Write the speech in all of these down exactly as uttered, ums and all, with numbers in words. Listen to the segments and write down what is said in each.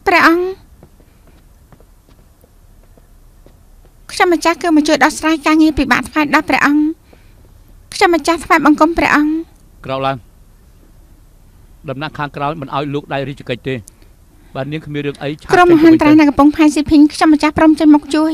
ព្រះអង្គខ្ញុំម្ចាស់គឺមកជួយដោះស្រាយការងារពិបាកថ្វាយដល់ព្រះអង្គខ្ញុំម្ចាស់ថ្វាយបង្គំព្រះអង្គក្រោកឡើងដំណាក់ខាងក្រោយមិនឲ្យលោកដៃរាជកិច្ចទេបាទនាងគ្មានរឿងអីឆាប់ក្រុមមហាន្តរានៅកំពង់ផែស៊ីភីងខ្ញុំម្ចាស់ព្រមចេញមកជួយ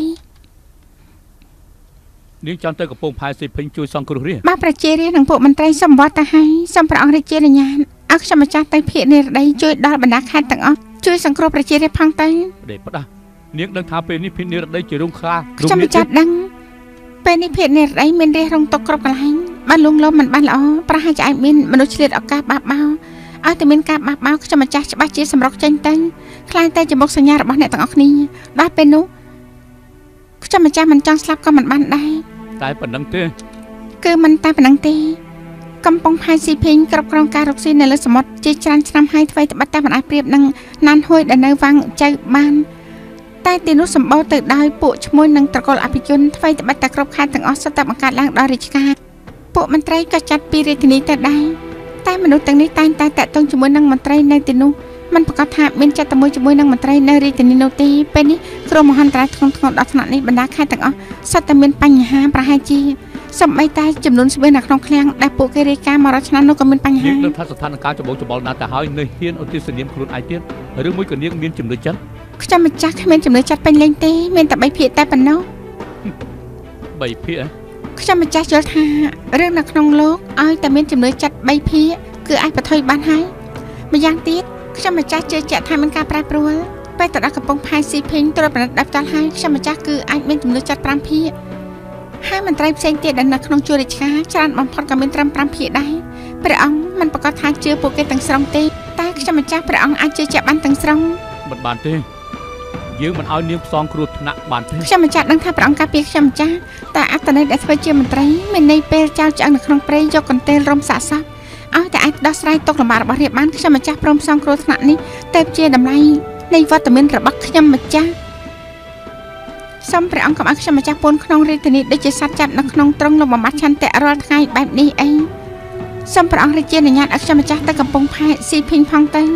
នាងចង់ទៅកំពង់ផែស៊ីភីងជួយសង្គ្រោះរាជបាទប្រជារាជនិងពួកមន្ត្រីសម្បត្តិទៅហើយសូមព្រះអង្គរាជានុញ្ញាតឲ្យខ្ញុំម្ចាស់ទៅភៀកនិរដីជួយដល់បណ្ដាខេត្តទាំងអស់ជួយសង្គ្រោះប្រជារាជផងទៅដេកផ្ដាស់នាងដឹងថាពេលនេះភៀកនិរដីជារងខ្លាខ្ញុំម្ចាស់ដឹងពេលនេះភៀកនិរដីមានរាជរងទុកគ្រប់កន្លែងបានលងលោមមិនបានល្អប្រហែលជាអាចមានមនុស្សឆ្លៀតឱកាសបាបបោឲ្យតែមានការបះបោខ្ញុំម្ចាស់ច្បាស់ជាសម្រុកចេញទៅខ្លាយតែជាមុខសញ្ញារបស់អ្នកទាំងអស់គ្នាដល់ពេលនោះខ្ញុំម្ចាស់មិនចង់ស្លាប់ក៏មិនបានដែរតែប៉ុណ្្នឹងទេគឺមិនតែប៉ុណ្្នឹងទេកំពង់ផែស៊ីភីងគ្រប់គ្រងការរកស៊ីនៅលើសមុទ្រជាច្រើនឆ្នាំហើយថ្មីត្បិតតែមិនអាចប្រៀបនឹងណានហួយដែលនៅវាំងចៅបានតែទីនោះសម្បូរទៅដោយពួកឈ្មួញនិងត្រកូលអភិជនថ្មីត្បិតតែគ្រប់ខេត្តទាំងអស់សុទ្ធតែបង្កើតឡើងដោយរាជការពួកមន្ត្រីក៏ចាត់ពីរាជធានីទៅដែរតែមនុស្សទាំងនេះតែងតែតាក់ទងជាមួយនឹងមន្ត្រីនៅទីនោះมันប្រកាសថាមានចិត្តតែមួយជាមួយនឹងមន្ត្រីនៅរាជធានីនោះទេពេលនេះគ្រោះមហន្តរាយធ្ងន់ធ្ងរដល់ថ្នាក់នេះបណ្ដាខេត្តទាំងអស់សុទ្ធតែមានបញ្ហាប្រហែលជាសម្បីតែចំនួនស្បៀងនៅក្នុងឃ្លាំងដែលពួកគេរាយការណ៍មករាល់ឆ្នាំនោះក៏មានបញ្ហានាងនឹងថាស្ថានភាពច្បងច្បល់ណាស់ទៅហើយនៅហ៊ានឧទ្ទិសនាមខ្លួនឯងទៀតឬមួយក៏នាងមានចំណុចចិត្តខ្ញុំម្ចាស់គ្មានចំណុចចិត្តពេញលេញទេមានតែបីភាគតែប៉ុណ្ណោះបីភាគខ្ញុំម្ចាស់យល់ថារឿងនៅក្នុងលោកឲ្យតែមានចំណុចចិត្តបីភាគគឺអាចបន្ថយបានហើយម្យ៉ាងទៀតខ្ញុំម្ចាស់ជឿជាក់ថាមានការប្រែប្រួលពេលទៅដល់កំពង់ផែស៊ីភីងត្រួតពិនិត្យដល់ផ្ទាល់ហើយខ្ញុំម្ចាស់គឺអាចមានចំណុចចិត្តប្រាំភាគហើយមន្ត្រីផ្សេងទៀតដែលនៅក្នុងជួររាជការច្រើនបំផុតក៏មានត្រឹមប្រាំភាគដែរព្រះអង្គមិនប្រកាសថាជឿពួកគេទាំងស្រុងទេតែខ្ញុំម្ចាស់ព្រះអង្គអាចជឿជាក់បានទាំងស្រុងមិនបានទេយើងមិនឲ្យនាងផ្សងគ្រោះថ្នាក់បានទេខ្ញុំម្ចាស់ដឹងថាព្រះអង្គការពារខ្ញុំម្ចាស់តែអត្តន័យដែលធ្វើជាមន្ត្រីមានន័យពេលចោលឆ្អឹងនៅក្នុងព្រៃយកកន្ទេលរំសាកសពឲ្យតែអាចដោះស្រាយទុកលំបាករបស់រាជបានខ្ញុំម្ចាស់ព្រមផ្សងគ្រោះថ្នាក់នេះតែជាតម្លៃនៃវត្តមានរបស់ខ្ញុំម្ចាស់សូមព្រះអង្គកុំឲ្យខ្ញុំម្ចាស់ពួនក្នុងរាជធានីដូចជាសត្វចាប់នៅក្នុងទ្រុងលំបំបាត់ឆន្ទៈរាល់ថ្ងៃបែបនេះអីសូមព្រះអង្គរាជានុញ្ញាតឲ្យខ្ញុំម្ចាស់ទៅកំពង់ផែស៊ីភីងផងទៅ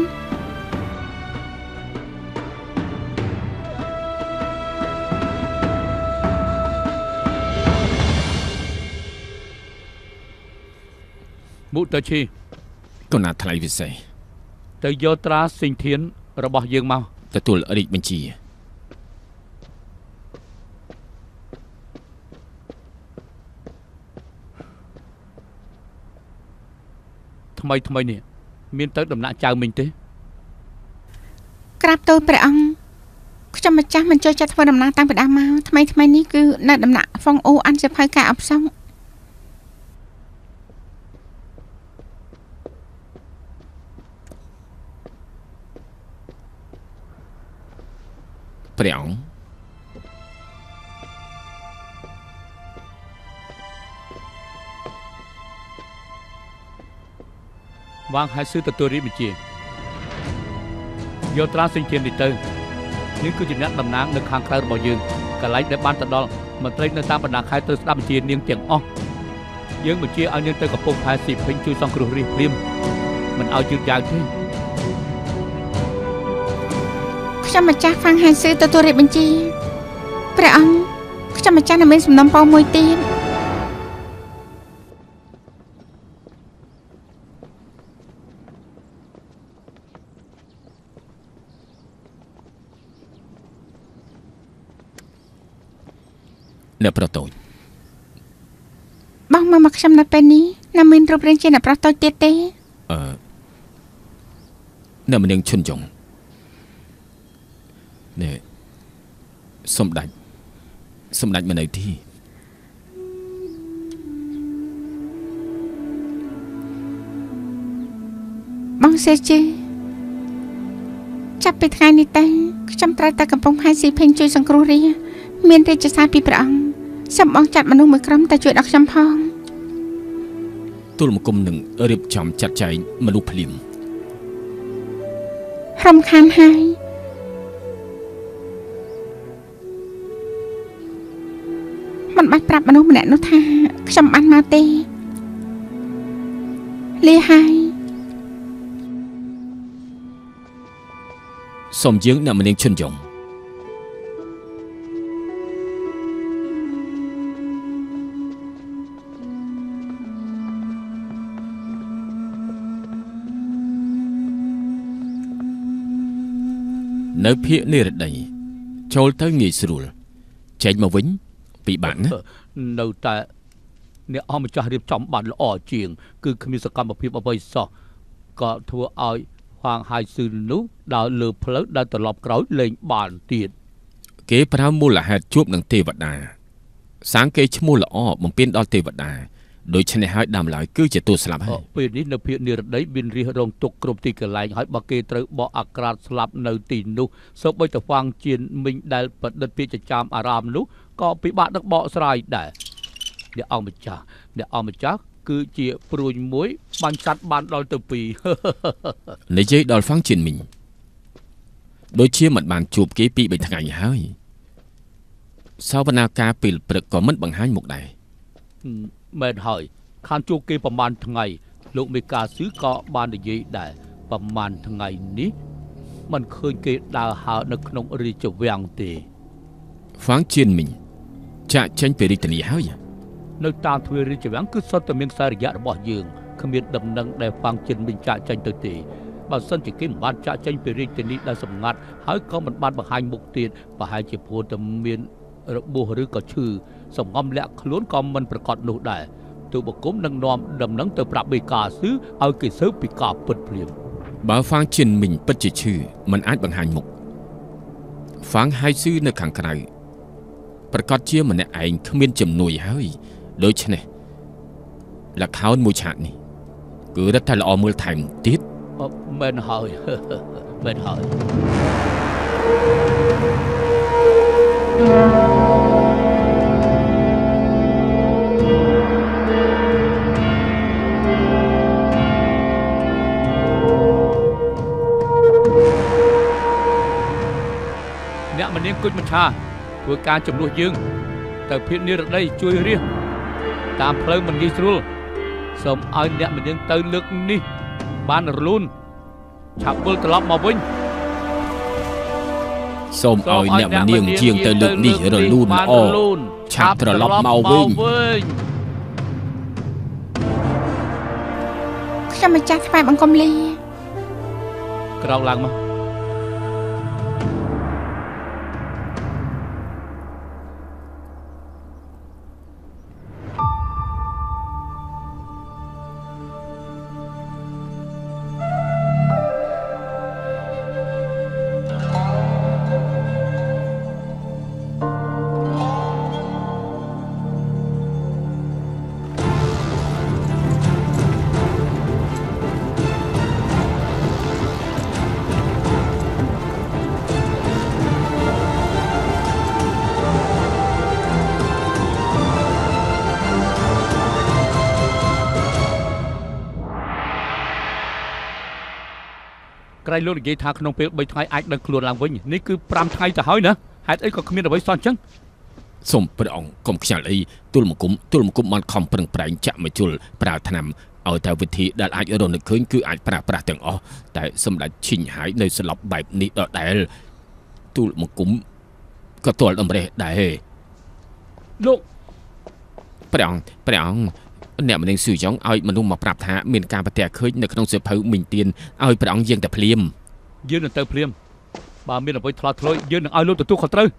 មុតទៅឈីកូនណាថ្លៃវិសេសទៅយកត្រាសិញធានរបស់យើងមកទទួលរាជបញ្ជាថ្មីថ្មីនេះមានទៅដំណាក់ចៅមិញទេក្រាបទូលព្រះអង្គខ្ញុំម្ចាស់មិនចូលចិត្តធ្វើដំណើរតាំងពីដើមមកថ្មីថ្មីនេះគឺនៅដំណាក់ហ្វុងអូអានសិភៅការអបសុងព្រះអង្គវ៉ាងហៃស៊ឺទទួលរាជបញ្ជាយកត្រាសិញធាននេះទៅនេះគឺជាអ្នកតំណាងនៅខាងក្រៅរបស់យើងកន្លែងដែលបានទៅដល់មន្ត្រីនៅតាមបណ្ដាខេត្តត្រូវស្ដាប់បញ្ជានាងទាំងអស់យើងបញ្ជាឲ្យនាងទៅកំពង់ផែស៊ីភីងជួយសង្គ្រោះរាជភ្លាមមិនឲ្យយឺតយ៉ាវទេខ្ញុំម្ចាស់ហ្វាំងហៃស៊ឺទទួលរាជបញ្ជាព្រះអង្គខ្ញុំម្ចាស់នៅមានសំណុំពរមួយទៀតអ្នកប្រុសតូចបងមកមកខ្ញុំនៅពេលនេះណាមានរូបរាងជាអ្នកប្រុសតូចទៀតទេអឺអ្នកម្នាងឈុនចុងនេះសំដាច់សំដាច់មិននៅទីបងសេជេចាប់ពីថ្ងៃនេះទៅខ្ញុំត្រូវទៅកំពង់ផែស៊ីភីងជួយសង្គ្រោះរាមានរាជសារពីព្រះអង្គសូមបងចាត់មនុស្សមួយក្រុមទៅជួយដល់ខ្ញុំផងទូលមកគុំនឹងរៀបចំចាត់ចែងមនុស្សភ្លាមរំខានហើយមិនបាច់ប្រាប់មនុស្សម្នាក់នោះថាខ្ញុំបានមកទេលាហើយសូមយើងអ្នកម្នាងឈុនយងនៅភាគនិរដីចូលទៅងាយស្រួលចេញមកវិញពិបាកណាស់នៅតែអ្នកអម្ចាស់រៀបចំបានល្អជាងគឺគ្មានសកម្មភាពអ្វីសោះក៏ធ្វើឲ្យហួងហៃស៊ឺនោះដើរលើផ្លូវដែលត្រឡប់ក្រោយលេងបានទៀតគេប្រើមូលហេតុជួបនឹងទេវតាសាងគេឈ្មោះល្អបំពេញដល់ទេវតាដូច្នេះហើយដើមឡើយគឺជាទូស្លាប់ហើយពេលនេះនៅភាគនិរដីមានរិះរងទុកគ្រប់ទីកន្លែងហើយបើគេត្រូវបកអាក្រាតស្លាប់នៅទីនោះសូម្បីតែហ្វាងជៀនមីងដែលប្រឌិតពាក្យចចាមអារ៉ាមនោះក៏ពិបាកនឹងបកស្រាយដែរអ្នកអង្គម្ចាស់អ្នកអង្គម្ចាស់គឺជាព្រួយមួយបាញ់សัตว์បានដល់ទៅពីរនិយាយដល់ហ្វាងជៀនមីងដូចជាមិនបានជួបគេពីរថ្ងៃហើយសវនាការពេលព្រឹកក៏មិនបង្ហាញមុខដែរមែនហើយខានជួបគេប្រហែលថ្ងៃលោកមេកាស៊ឺក៏បាននិយាយដែរប្រហែលថ្ងៃនេះមិនឃើញគេដើរហើរនៅក្នុងរាជវាំងទេហ្វាងជៀនមីងចាក់ចេញពីរាជធានីហើយនៅតាមទ្វាររាជវាំងគឺសុទ្ធតែមានសារយៈរបស់យើងគ្មានដំណឹងដែលហ្វាងជៀនមីងចាក់ចេញទៅទេបើសិនជាគេមិនបានចាក់ចេញពីរាជធានីដែលសម្ងាត់ហើយក៏មិនបានបង្ហាញមុខទៀតប្រហែលជាព្រោះតែមានរបួសឬក៏ឈឺសំងំលាក់ខ្លួនក៏មិនប្រកាសនោះដែរទូបង្គំនឹងនាំដំណឹងទៅប្រាប់មេកាស៊ឺឲ្យគេស៊ើបពីការពិតព្រាមបើហ្វាងជៀនមីងពិតជាឈឺមិនអាចបង្ហាញមុខហ្វាងហៃស៊ឺនៅខាងក្រៅប្រកាសជាម្នាក់ឯងគ្មានជំនួយហើយដូច្នេះលក្ខខណ្ឌមួយឆាកនេះគឺរឹតតែល្អមើលថែមទៀតមែនហើយមែនហើយអ្នកម្នាងគុជមច្ឆាធ្វើការជំនួសយើងទៅភាគនិរដីជួយរាជតាមផ្លូវមិនងាយស្រួលសូមឲ្យអ្នកម្នាងទៅលើកនេះបានរលូនឆាប់វិលត្រឡប់មកវិញសូមឲ្យអ្នកម្នាងជាងទៅលើកនេះរលូនល្អឆាប់ត្រឡប់មកវិញខ្ញុំម្ចាស់ថ្វាយបង្គំលាក្រោកឡើងមកក្រៃលោកនិយាយថាក្នុងពេលបីថ្ងៃអាចដឹងខ្លួនឡើងវិញនេះគឺប្រាំថ្ងៃទៅហើយណាហេតុអីក៏គ្មានអ្វីសោះអញ្ចឹងសូមព្រះអង្គកុំខ្ញាល់អីទូលមង្គមទូលមង្គមបានខំប្រឹងប្រែងចាក់មជុលប្រើថ្នាំឲ្យតែវិធីដែលអាចរកនឹកឃើញគឺអាចប្រើប្រាស់ទាំងអស់តែសម្ដេចឈិញហើយនៅស្លាប់បែបនេះដដែលទូលមង្គមក៏ទាល់ដំរេះដែរលោកព្រះអង្គព្រះអង្គអ្នកម្នាងស៊ឺយ៉ងឲ្យមនុស្សមកប្រាប់ថាមានការប្រទះឃើញនៅក្នុងសៀវភៅមីងទៀនឲ្យព្រះអង្គយាងតែភ្លាមយើងនឹងទៅភ្លាមបើមានអ្វីឆ្លោះឆ្លួយយើងនឹងឲ្យលោកទទួលខុសត្រូវ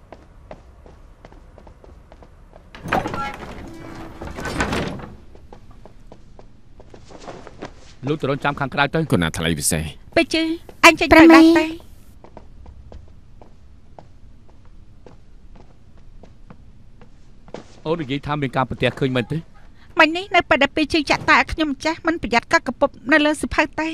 លោកទៅរងចាំខាងក្រៅទៅគណៈថ្លៃពិសេសពេជ្រអញចេញទៅបាត់ទៅអូននិយាយថាមានការប្រទះឃើញមែនទេមិញនេះនៅពេលដែលពេលជើងចាក់តែខ្ញុំម្ចាស់មិនប្រយ័ត្នកកកពុបនៅលើសិភៅទេ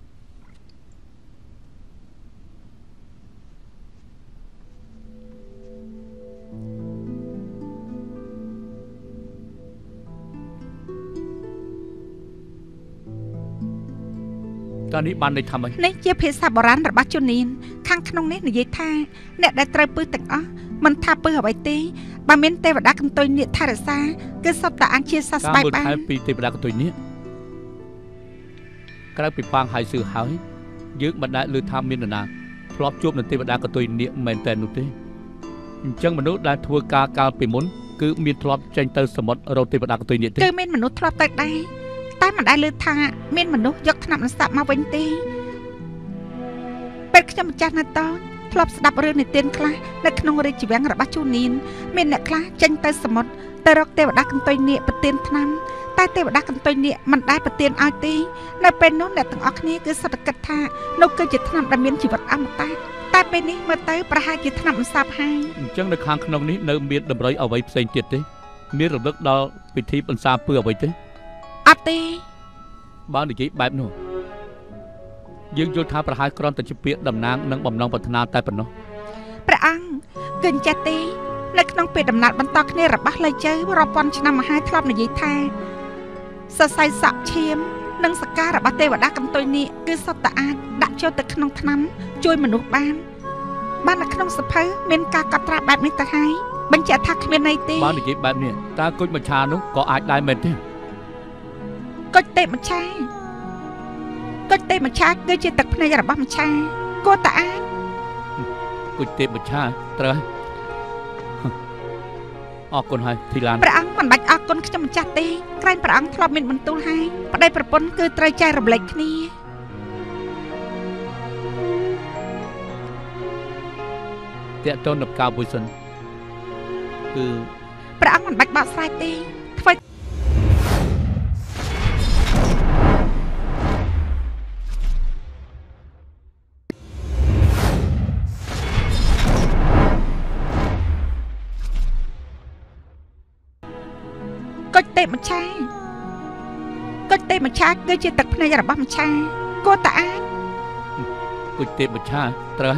តើនេះបានន័យថាម៉េចនេះជាភាសាបុរាណរបស់ជននានខាងក្នុងនេះនិយាយថាអ្នកដែលត្រូវពឹសទាំងអស់មិនថាពឹសអ្វីទេបើមានទេវតាកន្ទុយនាគថែរក្សាគឺសុទ្ធតែអាចជាសះស្បើយបានតាមពីទេវតាកន្ទុយនាគក្រៅពីប៉ាងហើយស៊ឺហើយយើងមិនដែលឮថាមាននរណាធ្លាប់ជួបនឹងទេវតាកតុយនាគមែនតែនោះទេអញ្ចឹងមនុស្សដែលធ្វើការកាលពីមុនគឺមានធ្លាប់ចេញទៅសមុទ្ររកទេវតាកតុយនាគទេគឺមានមនុស្សធ្លាប់ទៅដែរតែមិនដែលលើថាមានមនុស្សយកថ្នាំនស្តាប់មកវិញទេពេលខ្ញុំម្ចាស់នៅតូចធ្លាប់ស្ដាប់រឿងនិទានខ្លះនៅក្នុងរាជវាំងរបស់ជូនីនមានអ្នកខ្លះចេញទៅសមុទ្រទៅរកទេវតាកន្ទុយនាគប្រទានថ្នាំតែទេវតាកន្ទុយនាគមិនដែលប្រទានឲ្យទេនៅពេលនោះអ្នកទាំងអស់គ្នាគឺសុទ្ធគិតថានោះគឺជាថ្នាំដែលមានជីវិតអមតៈតែពេលនេះមើលទៅប្រហែលជាថ្នាំអន្សាបហើយអញ្ចឹងនៅខាងក្នុងនេះនៅមានតម្រុយអ្វីផ្សេងទៀតទេមានរំលឹកដល់ពិធីអន្សាបពើអ្វីទេអត់ទេបើនិយាយបែបនោះយើងយល់ថាប្រហែលគ្រាន់តែជាពាក្យតំណាងនិងបំណងប្រាថ្នាតែប៉ុណ្ណោះព្រះអង្គគឺអញ្ចេះទេនៅក្នុងពេលដំណើរបន្តគ្នារបស់លេជើរាប់ពាន់ឆ្នាំមកហើយធ្លាប់និយាយថាសរសៃសក់ឈាមនិងសការរបស់ទេវតាកន្ទុយនេះគឺសុទ្ធតែអាចដាក់ចូលទៅក្នុងថ្នាំជួយមនុស្សបានបាននៅក្នុងសភៅមានការកត់ត្រាបែបនេះទៅហើយបញ្ជាក់ថាគ្មានន័យទេបើនិយាយបែបនេះតើគុជមច្ឆានោះក៏អាចដែរមែនទេគុជទេមច្ឆាគុជទេមច្ឆាគឺជាទឹកភ្នែករបស់មច្ឆាគួរតែអាចគុជទេមច្ឆាត្រូវអរគុណហើយធីឡានព្រះអង្គមិនបាច់អរគុណខ្ញុំម្ចាស់ទេក្រែងព្រះអង្គធ្លាប់មានបន្ទូលហើយប្តីប្រពន្ធគឺត្រូវចែករំលែកគ្នាតាក់ទងនឹងការបុយសិនគឺព្រះអង្គមិនបាច់បកស្រាយទេធ្វើគុជទេមច្ឆាគុជទេមច្ឆាគឺជាទឹកភ្នែករបស់មច្ឆាគួរតែអាចគុជទេមច្ឆាត្រូវ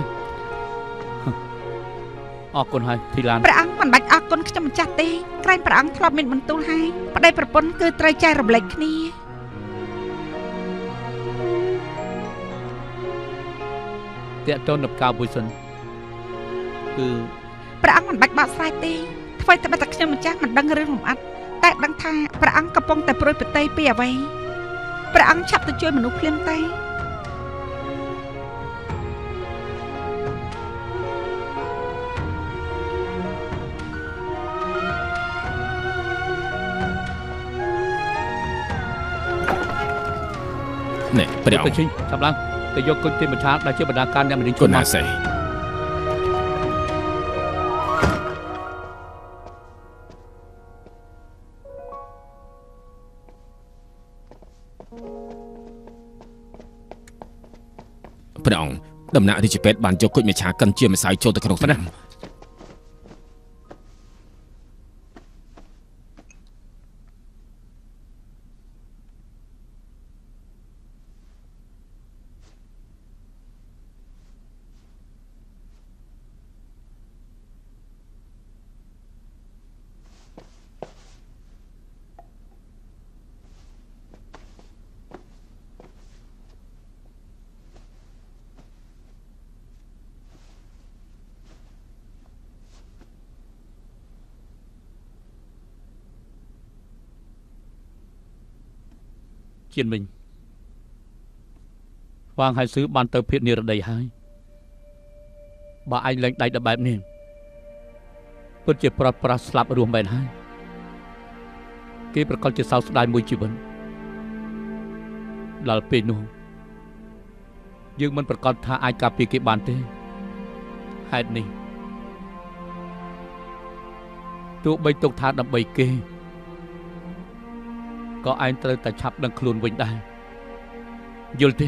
អរគុណហើយធីឡានព្រះអង្គមិនបាច់អរគុណខ្ញុំម្ចាស់ទេក្រែងព្រះអង្គធ្លាប់មានបន្ទូលហើយប្តីប្រពន្ធគឺត្រូវចែករំលែកគ្នាតាក់ទងនឹងការបុយសិនគឺព្រះអង្គមិនបាច់បកស្រាយទេធ្វើតែតែខ្ញុំម្ចាស់មិនដឹងរឿងលម្អិតតែដឹងថាព្រះអង្គកំពុងតែព្រួយប្រទេសពីអ្វីព្រះអង្គឆាប់ទៅជួយមនុស្សភ្លាមតែនេះព្រះអង្គទៅចាប់ឡើងទៅយកគុជទេមច្ឆាដែលជាបណ្ដាការអ្នកមនាញគុណណាសេព្រះអង្គដំណាក់រាជពេទ្យបានយកគុជមច្ឆាកិនជាម្សៅចូលទៅក្នុងថ្នាំជៀនវិញវាងហើយស៊ឺបានទៅភេទនិរដីហើយបើឯងលែងដៃដល់បែបនេះពិតជាប្រត់ប្រាស់ស្លាប់រស់មែនហើយគេប្រកាសជាសោកស្ដាយមួយជីវិតដល់ពេលនោះយើងមិនប្រកាសថាអាចការពារគេបានទេហេតុនេះទោះបីទុកថាដើម្បីគេក៏ឯងត្រូវតែឆាប់ដឹងខ្លួនវិញដែរយល់ទេ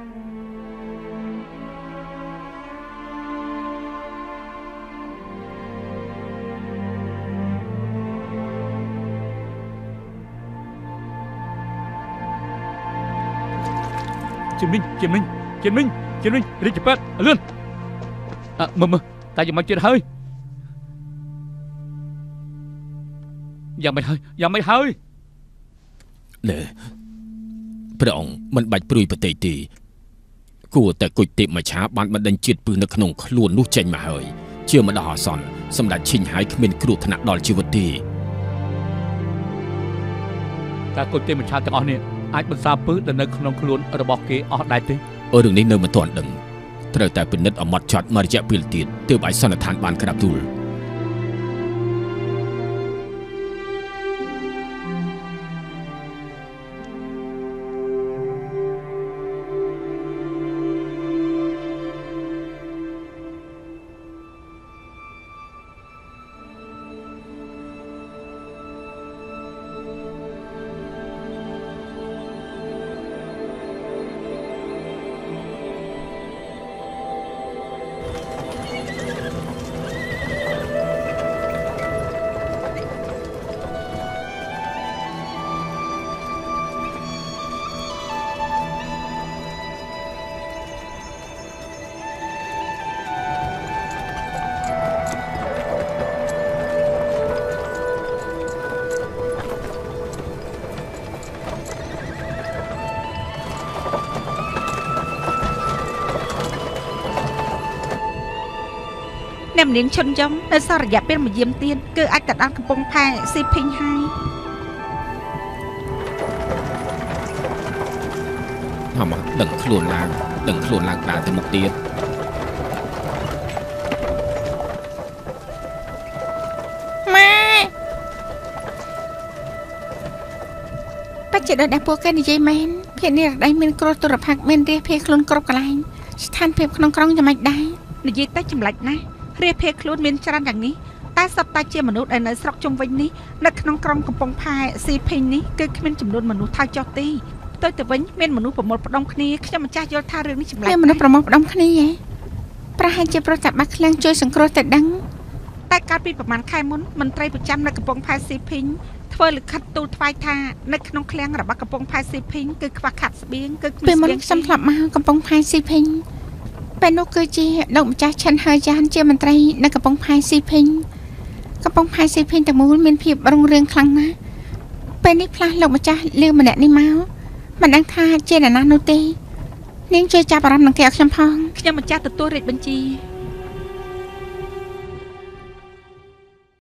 ជិមិញជិមិញជិមិញជិមិញរាជពេទ្យលឿនអើមើលមើលតែយ៉ាងម៉េចទៀតហើយយ៉ាងម៉េចហើយយ៉ាងម៉េចហើយណែព្រះអង្គមិនបាច់ព្រួយប្រទេសទេគួរតែគុជទេពមច្ឆាបានបណ្ដេញជាតិពឹសនៅក្នុងខ្លួននោះចេញមកហើយជាម្ដងអាសន្នសម្ដេចឈិញហើយគ្មានគ្រោះថ្នាក់ដល់ជីវិតទេតើគុជទេពមច្ឆាទាំងអស់នេះអាចបន្សាបពឹសទៅនៅក្នុងខ្លួនរបស់គេអស់ដែរទេអូរឿងនេះនៅមិនទាន់ដឹងត្រូវតែពិនិត្យឲ្យម៉ត់ចត់មករយៈពេលទៀតទើបអាចសន្និដ្ឋានបានក្រាបទូលអ្នកនាងឈុនយ៉ុងនៅសរយៈពេលមួយយាមទៀតគឺអាចទៅដល់កំពង់ផែស៊ីភីងហើយហមដឹងខ្លួនឡើងដឹងខ្លួនឡើងដើរទៅមុខទៀតម៉ែបច្ចុប្បន្នដែលពួកគេនិយាយមែនភាគនេះរដីមានគ្រោះទុរភិក្សមានរាជភេខ្លួនគ្រប់កន្លែងស្ថានភាពក្នុងក្រុងយ៉ាងម៉េចដែរនិយាយតែចម្លាច់ណាស់រាជភេខ្លួនមានច្រើនយ៉ាងនេះតែសពតែជាមនុស្សដែលនៅស្រុកជុំវិញនេះនៅក្នុងក្រុងកំពង់ផែស៊ីភីងនេះគឺគ្មានចំនួនមនុស្សថៅចុះទេទៅទៅវិញមានមនុស្សប្រមូលផ្ដុំគ្នាខ្ញុំម្ចាស់យល់ថារឿងនេះចម្លែកមនុស្សប្រមូលផ្ដុំគ្នាហ៎ប្រហែលជាប្រតិបត្តិឃ្លាំងជួយសង្គ្រោះតែដឹងតែកាលពីប្រហែលខែមុនមន្ត្រីប្រចាំនៅកំពង់ផែស៊ីភីងធ្វើលិខិតទូលថ្វាយថានៅក្នុងឃ្លាំងរបស់កំពង់ផែស៊ីភីងគឺខ្វះខាតស្បៀងគឺគ្មានស្បៀងខ្ញុំធ្លាប់មកកំពង់ផែស៊ីភីងពេលនោះគឺជាលោកម្ចាស់ឈិនហើយយ៉ានជាមន្ត្រីនៅកំពង់ផែស៊ីភីងកំពង់ផែស៊ីភីងទាំងមូលមានភាពរុងរឿងខ្លាំងណាស់ពេលនេះផ្លាស់លោកម្ចាស់លឿម្នាក់នេះមកមិនដឹងថាជាអ្នកណានោះទេនាងជួយចាប់អារម្មណ៍នឹងគេឲ្យខ្ញុំផងខ្ញុំម្ចាស់ទទួលរាជបញ្ជា